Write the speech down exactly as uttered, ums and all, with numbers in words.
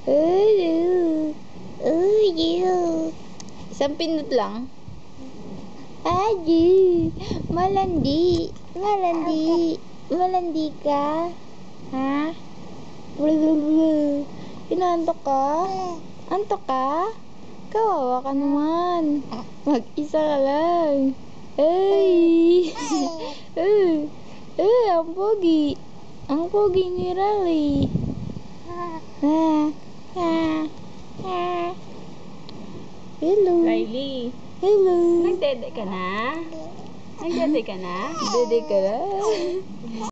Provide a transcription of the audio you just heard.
Uyu. Uyu. Isang pindot lang. Aju. Malandi. Malandi. Malandi ka? Ha? Inaantok ka? Antok ka? Kawawa ka naman. Mag-isa ka lang. Ay! Ay! Ay! Ang pogi. Ang pogi ni Raleigh. Ha? Ha? Ha? Hello. Riley, Hello. nagdede ka na? Nagdede ka na? Dede ka na?